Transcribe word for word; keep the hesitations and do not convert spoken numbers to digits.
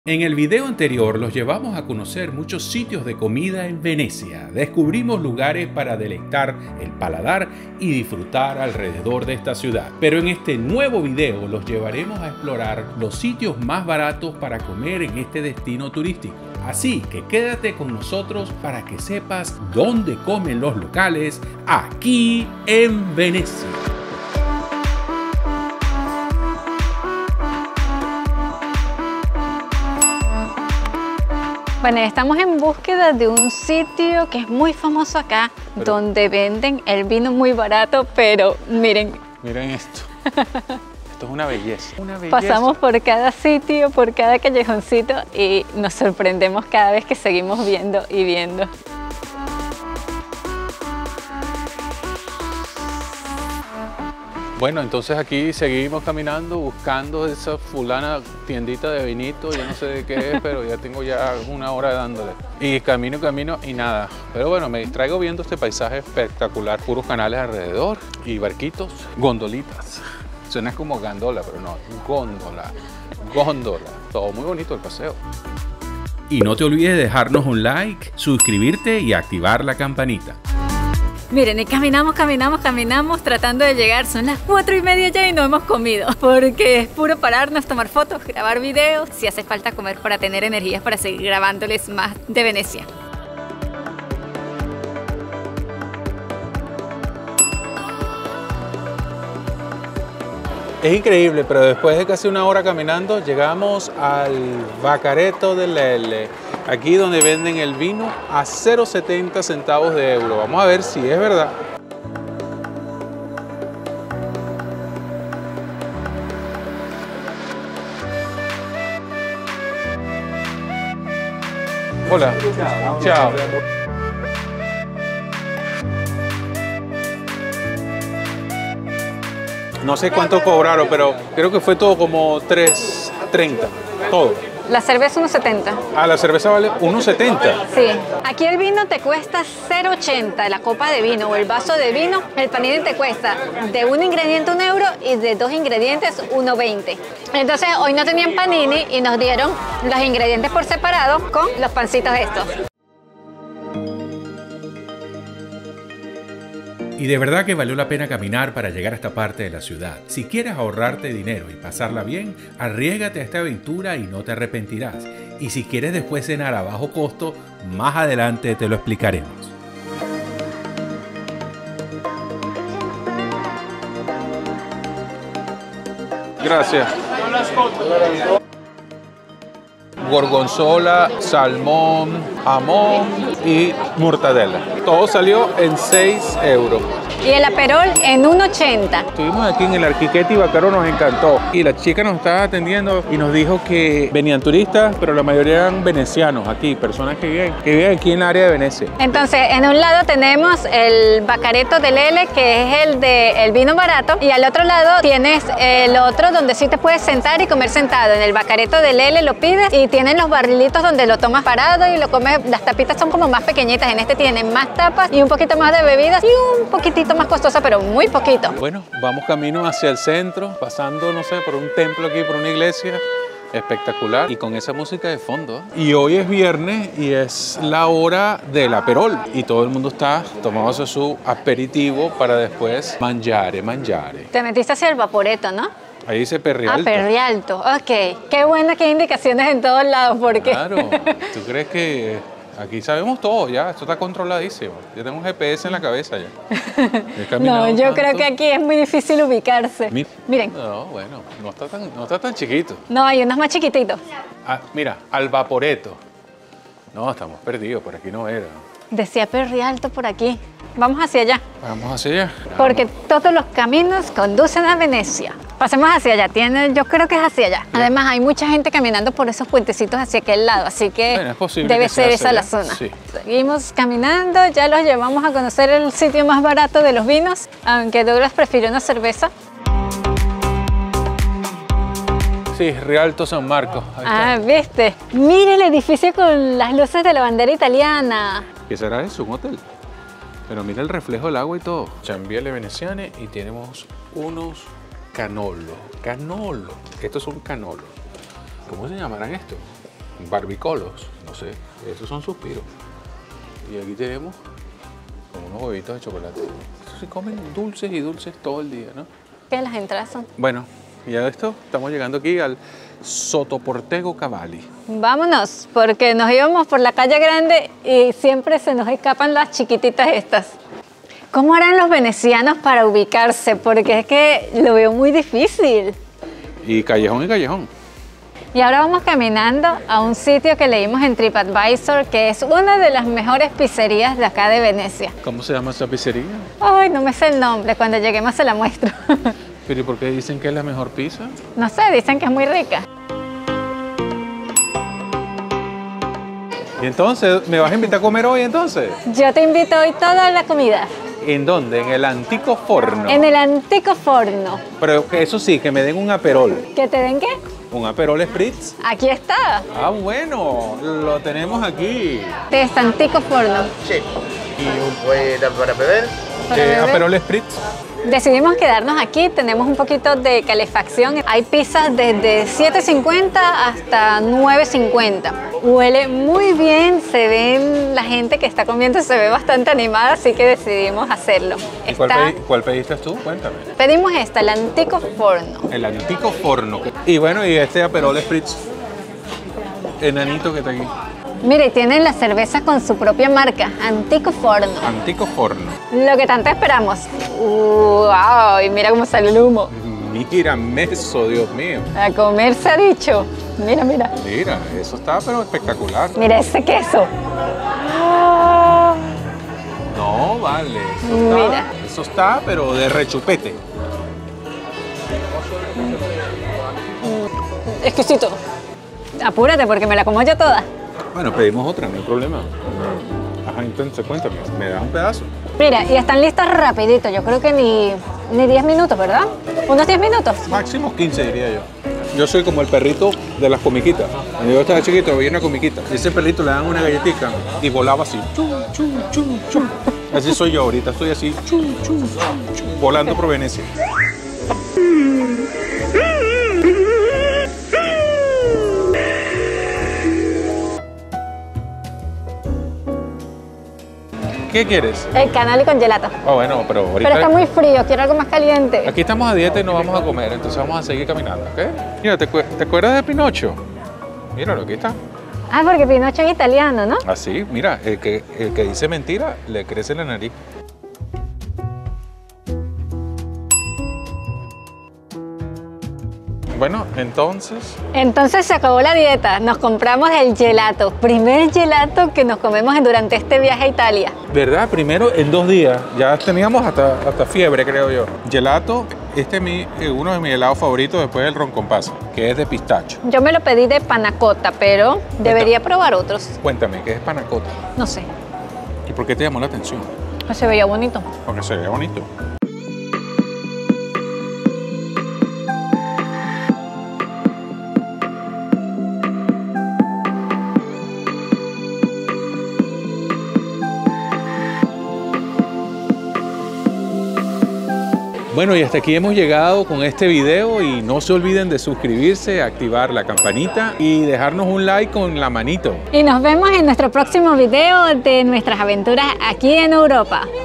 En el video anterior los llevamos a conocer muchos sitios de comida en Venecia. Descubrimos lugares para deleitar el paladar y disfrutar alrededor de esta ciudad. Pero en este nuevo video los llevaremos a explorar los sitios más baratos para comer en este destino turístico. Así que quédate con nosotros para que sepas dónde comen los locales aquí en Venecia. Bueno, estamos en búsqueda de un sitio que es muy famoso acá, pero, donde venden el vino muy barato, pero miren. Miren esto. Esto es una belleza. Una belleza. Pasamos por cada sitio, por cada callejoncito y nos sorprendemos cada vez que seguimos viendo y viendo. Bueno, entonces aquí seguimos caminando buscando esa fulana tiendita de vinito, yo no sé de qué es, pero ya tengo ya una hora dándole. Y camino, camino y nada. Pero bueno, me distraigo viendo este paisaje espectacular, puros canales alrededor y barquitos, gondolitas. Suena como gandola, pero no, góndola, góndola. Todo muy bonito el paseo. Y no te olvides de dejarnos un like, suscribirte y activar la campanita. Miren, y caminamos, caminamos, caminamos tratando de llegar. Son las cuatro y media ya y no hemos comido. Porque es puro pararnos, tomar fotos, grabar videos. Si hace falta comer para tener energías para seguir grabándoles más de Venecia. Es increíble, pero después de casi una hora caminando llegamos al Bacaretto del Lele, aquí donde venden el vino a cero coma setenta centavos de euro. Vamos a ver si es verdad. Hola. Chao. Chao. No sé cuánto cobraron, pero creo que fue todo como tres treinta, todo. La cerveza uno setenta. Ah, la cerveza vale uno setenta. Sí. Aquí el vino te cuesta cero ochenta, la copa de vino o el vaso de vino. El panini te cuesta de un ingrediente un euro y de dos ingredientes uno veinte. Entonces hoy no tenían panini y nos dieron los ingredientes por separado con los pancitos estos. Y de verdad que valió la pena caminar para llegar a esta parte de la ciudad. Si quieres ahorrarte dinero y pasarla bien, arriésgate a esta aventura y no te arrepentirás. Y si quieres después cenar a bajo costo, más adelante te lo explicaremos. Gracias. Gorgonzola, salmón, jamón y mortadela. Todo salió en seis euros. Y el aperol en uno ochenta. Estuvimos aquí en el Archichetti Bacaro, nos encantó. Y la chica nos estaba atendiendo y nos dijo que venían turistas, pero la mayoría eran venecianos aquí, personas que viven, que viven aquí en el área de Venecia. Entonces, en un lado tenemos el Bacaretto del Lele, que es el de el vino barato, y al otro lado tienes el otro donde sí te puedes sentar y comer sentado. En el Bacaretto del Lele lo pides y tienen los barrilitos donde lo tomas parado y lo comes. Las tapitas son como más pequeñitas, en este tienen más tapas y un poquito más de bebidas y un poquitito más costosa, pero muy poquito. Bueno, vamos camino hacia el centro, pasando, no sé, por un templo aquí, por una iglesia. Espectacular y con esa música de fondo. Y hoy es viernes y es la hora del aperol y todo el mundo está tomándose su aperitivo para después mangiare, mangiare. Te metiste hacia el Vaporetto, ¿no? Ahí dice Perrialto. Ah, Perrialto, ok. Qué bueno que hay indicaciones en todos lados, porque... Claro, ¿tú crees que aquí sabemos todo ya? Esto está controladísimo. Yo tengo un G P S en la cabeza ya. No, yo tanto. Creo que aquí es muy difícil ubicarse. Mi... Miren. No, bueno, no está, tan, no está tan chiquito. No, hay unos más chiquititos. Ah, mira, al Vaporetto. No, estamos perdidos, por aquí no era. Decía Perrialto por aquí. Vamos hacia allá. Vamos hacia allá. Porque todos los caminos conducen a Venecia. Pasemos hacia allá. Tiene, yo creo que es hacia allá. Bien. Además, hay mucha gente caminando por esos puentecitos hacia aquel lado, así que bueno, es posible debe que ser esa la zona. Sí. Seguimos caminando, ya los llevamos a conocer el sitio más barato de los vinos, aunque Douglas prefirió una cerveza. Sí, Rialto San Marcos. Ahí ah, está. ¿Viste? Mire el edificio con las luces de la bandera italiana. ¿Qué será eso? ¿Un hotel? Pero mira el reflejo del agua y todo. Chambiele Veneziane y tenemos unos canolo. Canolo. Estos son canolos. ¿Cómo se llamarán estos? barbicolos, no sé, esos son suspiros. Y aquí tenemos como unos huevitos de chocolate. Estos se comen dulces y dulces todo el día, ¿no? ¿Qué las entradas son? Bueno, y a esto estamos llegando aquí al Sotoportego Cavalli. Vámonos, porque nos íbamos por la calle grande y siempre se nos escapan las chiquititas estas. ¿Cómo harán los venecianos para ubicarse? Porque es que lo veo muy difícil. Y callejón y callejón. Y ahora vamos caminando a un sitio que leímos en TripAdvisor, que es una de las mejores pizzerías de acá de Venecia. ¿Cómo se llama esa pizzería? Ay, no me sé el nombre, cuando lleguemos se la muestro. ¿Pero y por qué dicen que es la mejor pizza? No sé, dicen que es muy rica. ¿Y entonces me vas a invitar a comer hoy entonces? Yo te invito hoy toda la comida. ¿En dónde? En el Antico Forno. En el Antico Forno. Pero que eso sí, que me den un aperol. ¿Que te den qué? ¿Un aperol spritz? Aquí está. Ah, bueno, lo tenemos aquí. De este Antico Forno. Sí. ¿Y un poeta para beber? Para Eh, beber. aperol spritz. Decidimos quedarnos aquí, tenemos un poquito de calefacción. Hay pizzas desde siete cincuenta hasta nueve cincuenta. Huele muy bien, se ven la gente que está comiendo, se ve bastante animada, así que decidimos hacerlo. ¿Y cuál, Está- pedi- cuál pediste tú? Cuéntame. Pedimos esta, el Antico Forno. El Antico Forno. Y bueno, y este aperol spritz enanito que está aquí. Mire, tienen la cerveza con su propia marca, Antico Forno. Antico Forno. Lo que tanto esperamos. ¡Wow! Y mira cómo sale el humo. Mírame eso, Dios mío. A comer se ha dicho. Mira, mira. Mira, eso está pero espectacular. Mira ese queso. Ah, No, vale. Eso está, Mira. eso está pero de rechupete. exquisito. Apúrate porque me la como yo toda. Bueno, pedimos otra, no hay problema. Ajá, entonces cuéntame, ¿me das un pedazo? Mira, y están listas rapidito. Yo creo que ni, ni diez minutos, ¿verdad? ¿Unos diez minutos? Máximo quince, diría yo. Yo soy como el perrito de las comiquitas. Cuando yo estaba chiquito, había una comiquita. Y ese perrito le dan una galletita y volaba así. Chu, chu, chu, chu. Así soy yo ahorita, estoy así, chu, chu, chu, chu, volando por Venecia. ¿Qué quieres? El canoli con gelato. Ah, bueno, pero ahorita... Pero está muy frío, quiero algo más caliente. Aquí estamos a dieta y no vamos a comer, entonces vamos a seguir caminando, ¿ok? Mira, ¿te, acuer- ¿te acuerdas de Pinocho? Míralo, aquí está. Ah, porque Pinocho es italiano, ¿no? Así, mira, el que, el que dice mentira le crece la nariz. Bueno, entonces, Entonces se acabó la dieta, nos compramos el gelato, primer gelato que nos comemos durante este viaje a Italia. ¿verdad? Primero en dos días, ya teníamos hasta, hasta fiebre, creo yo. Gelato, este es mi, eh, uno de mis helados favoritos después del roncompaso, que es de pistacho. Yo me lo pedí de panacota, pero debería probar otros. Cuéntame, ¿qué es panacota? No sé, ¿Y por qué te llamó la atención? no se veía bonito. Porque se ve bonito. Bueno, y hasta aquí hemos llegado con este video y no se olviden de suscribirse, activar la campanita y dejarnos un like con la manito. Y nos vemos en nuestro próximo video de nuestras aventuras aquí en Europa.